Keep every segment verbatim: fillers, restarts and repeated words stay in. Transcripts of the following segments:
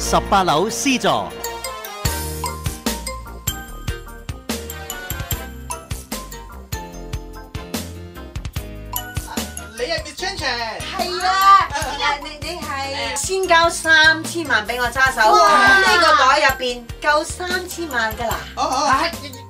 十八樓 C 座。 你係 Miss Chan Chan？ 係啊，你你係先交三千萬俾我揸手，咁呢個袋入邊夠三千萬㗎啦。 哦哦。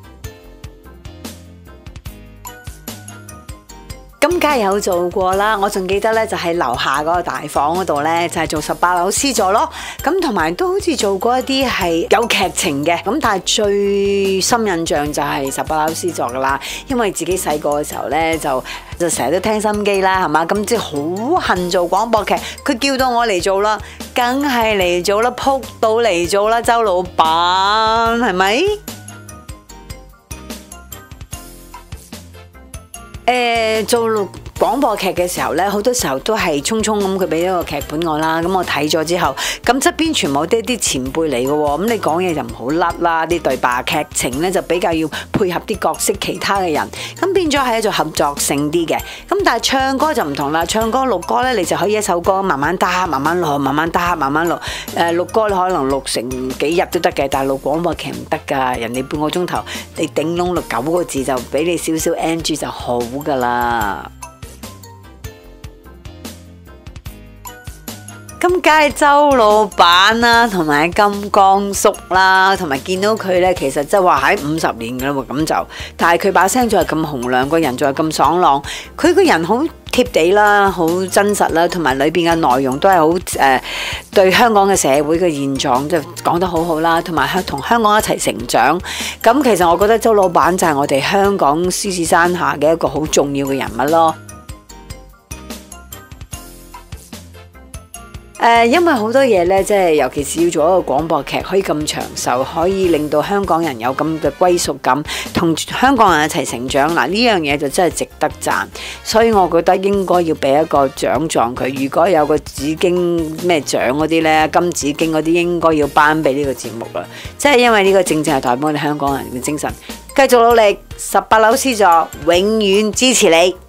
咁梗係有做過啦，我仲記得咧就喺樓下嗰個大房嗰度咧就係做十八樓 C 座咯，咁同埋都好似做過一啲係有劇情嘅，咁但係最深印象就係十八樓 C 座噶啦，因為自己細個嘅時候咧就就成日都聽心機啦，係嘛，咁即係好恨做廣播劇，佢叫到我嚟做啦，梗係嚟做啦，撲到嚟做啦，周老闆係咪？誒做廣播劇嘅時候咧，好多時候都係匆匆咁，佢俾咗個劇本我啦，咁我睇咗之後，咁側邊全部都係啲前輩嚟嘅喎，咁你講嘢就唔好甩啦，啲對白劇情咧就比較要配合啲角色其他嘅人，咁變咗係一種合作性啲嘅。咁但係唱歌就唔同啦，唱歌錄歌咧，你就可以一首歌慢慢打，慢慢錄，慢慢打，慢慢錄。誒錄歌你可能錄成幾日都得嘅，但係錄廣播劇唔得㗎，人哋半個鐘頭，你頂籠錄九個字就俾你少少 N G 就好㗎啦。咁梗係周老闆啦，同埋金剛叔啦，同埋見到佢咧，其實即係話喺五十年㗎啦喎，咁就，但係佢把聲仲係咁洪亮，個人仲係咁爽朗，佢個人好貼地啦，好真實啦，同埋裏邊嘅內容都係好誒對香港嘅社會嘅現狀即係講得好好啦，同埋同香港一齊成長。咁其實我覺得周老闆就係我哋香港獅子山下嘅一個好重要嘅人物咯。誒，因為好多嘢咧，即係尤其是要做一個廣播劇，可以咁長壽，可以令到香港人有咁嘅歸屬感，同香港人一齊成長。嗱，呢樣嘢就真係值得讚，所以我覺得應該要俾一個獎狀佢。如果有個紫荊咩獎嗰啲咧，金紫荊嗰啲，應該要頒俾呢個節目啦。即係因為呢個正正係代表我哋香港人嘅精神。繼續努力，十八樓 C 座永遠支持你。